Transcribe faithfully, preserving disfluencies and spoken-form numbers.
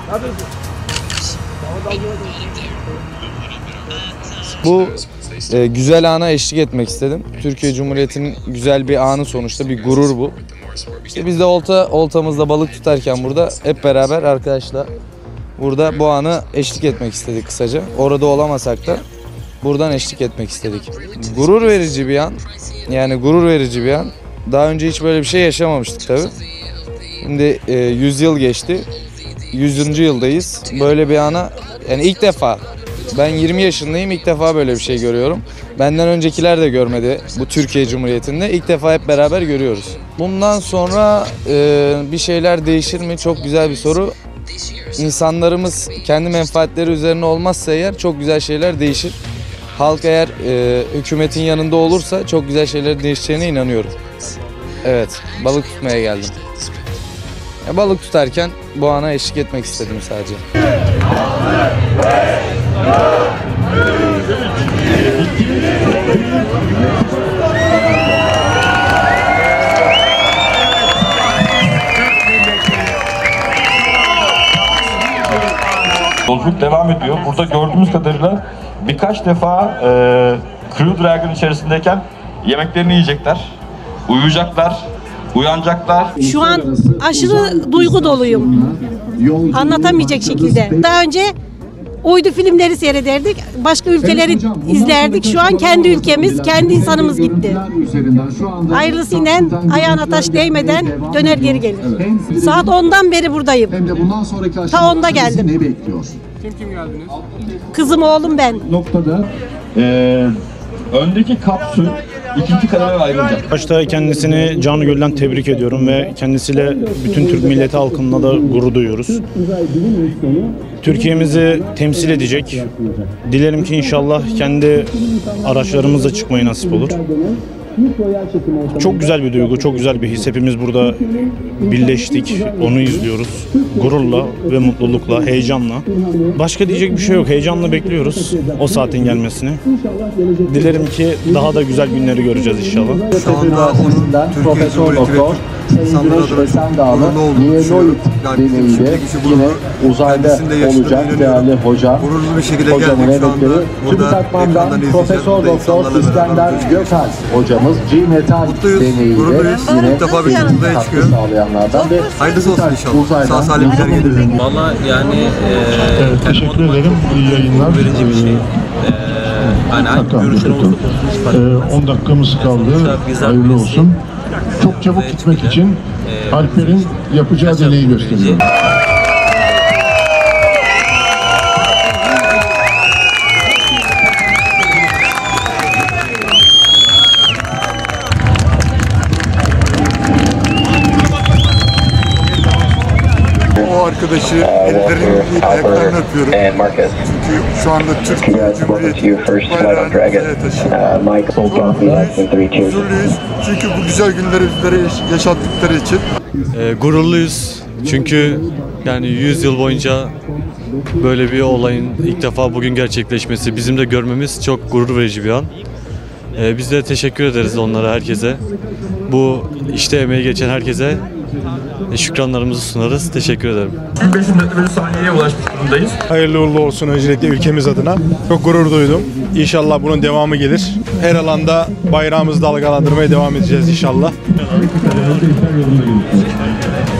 Bu e, güzel ana eşlik etmek istedim. Türkiye Cumhuriyeti'nin güzel bir anı sonuçta, bir gurur bu. İşte biz de olta oltamızda balık tutarken burada hep beraber arkadaşlar burada bu anı eşlik etmek istedik kısaca. Orada olamasak da buradan eşlik etmek istedik. Gurur verici bir an. Yani gurur verici bir an. Daha önce hiç böyle bir şey yaşamamıştık tabii. Şimdi e, yüz yıl geçti. yüzüncü yıldayız. Böyle bir ana yani ilk defa. Ben yirmi yaşındayım, ilk defa böyle bir şey görüyorum. Benden öncekiler de görmedi bu Türkiye Cumhuriyeti'nde. İlk defa hep beraber görüyoruz. Bundan sonra e, bir şeyler değişir mi? Çok güzel bir soru. İnsanlarımız kendi menfaatleri üzerine olmazsa eğer çok güzel şeyler değişir. Halk eğer e, hükümetin yanında olursa çok güzel şeyler değişeceğine inanıyorum. Evet, balık tutmaya geldim. Ya, balık tutarken bu ana eşlik etmek istedim sadece. Yolculuk devam ediyor. Burada gördüğümüz kadarıyla birkaç defa e, Crew Dragon içerisindeyken yemeklerini yiyecekler, uyuyacaklar, uyanacaklar. Şu an aşırı duygu doluyum. Anlatamayacak şekilde. Daha önce uydu filmleri seyrederdik, başka ülkeleri izlerdik. Şu an kendi ülkemiz, kendi insanımız gitti. Hayırlısıyla ayağına taş değmeden döner geri gelir. Saat ondan beri buradayım. Ta onda geldim. Kim kim geldiniz? Kızım, oğlum, ben. Noktada e, öndeki kapsül ikinci kademe ayrılacak. Başta kendisini canı gönülden tebrik ediyorum ve kendisiyle bütün Türk milleti halkında da gurur duyuyoruz. Türkiye'mizi temsil edecek. Dilerim ki inşallah kendi araçlarımızla çıkmayı nasip olur. Çok güzel bir duygu, çok güzel bir his. Hepimiz burada birleştik, onu izliyoruz. Gururla ve mutlulukla, heyecanla. Başka diyecek bir şey yok. Heyecanla bekliyoruz o saatin gelmesini. Dilerim ki daha da güzel günleri göreceğiz inşallah. Şu anda onun Türkiye Cumhuriyeti ve insanlar adına çok gururlu olduğunu düşünüyorum. Yani şimdiki şu gururlu kendisinde yaşadığını inanıyorum. Gururlu bir şekilde geldik şu anda. Burada ekrandan izleyeceğiz. Burada insanlarla beraber hocamız G-Metal deneyiyle ilk defa bir kutluya çıkıyor. Hayırlısı olsun inşallah. Sağ salim güzel gelirler. Valla yani e, evet, teşekkür ederim. İyi yayınlar. Verici bir şey. E, hani hangi görüşler olursa olsun hiç fark etmez. on dakikamız kaldı. Hayırlı olsun. Çok çabuk gitmek için Alper'in yapacağı deneyi gösteriyor. O arkadaşı ellerini değil ayaklarını öpüyorum. Çünkü şu anda Türkiye Cumhuriyeti bayrağını uzaya taşıyor. Huzurluyuz. Çünkü bu güzel günleri bizlere yaşattıkları için. E, gururluyuz. Çünkü yani yüz yıl boyunca böyle bir olayın ilk defa bugün gerçekleşmesi, bizim de görmemiz çok gurur verici bir an. E, biz de teşekkür ederiz onlara, herkese. Bu işte emeği geçen herkese şükranlarımızı sunarız. Teşekkür ederim. yüz beş metre saniyeye ulaşmış durumdayız. Hayırlı uğurlu olsun öncelikle ülkemiz adına. Çok gurur duydum. İnşallah bunun devamı gelir. Her alanda bayrağımızı dalgalandırmaya devam edeceğiz inşallah.